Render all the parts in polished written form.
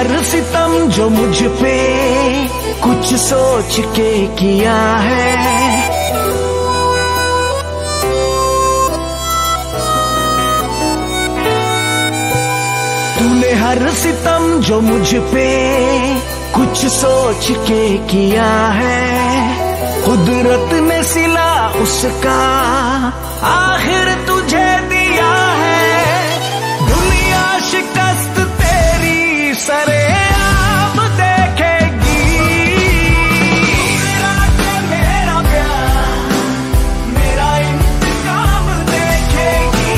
हर सितम जो मुझ पे कुछ सोच के किया है, तूने हर सितम जो मुझ पे कुछ सोच के किया है। कुदरत ने सिला उसका आखिर तुझे दिया है। दुनिया शिकस्त तेरी सरेआम देखेगी। मेरा प्यार मेरा इंतकाम देखेगी।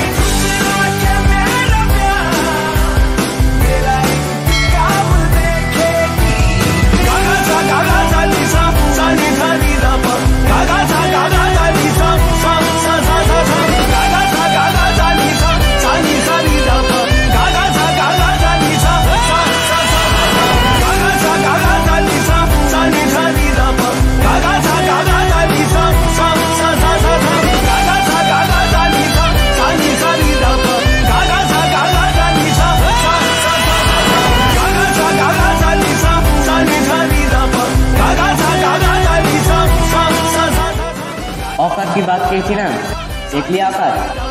मेरा प्यार मेरा इंतकाम देखेगी। गागा सा नी सा सा नी सा नी दा पा। गागा सा नी सा सा सा सा सा सा। गागा सा नी सा नी सा नी दा पा। गागा सा नी सा सा सा सा। गागा सा नी सा नी सा नी दा पा। गागा सा नी सा सा सा सा सा सा। गागा सा नी सा नी दा पा। गागा सा नी सा सा सा सा सा। गागा सा नी सा नी दा पा। गागा सा नी सा सा सा सा सा। औकात की बात कही थी ना, देख लिया औकात।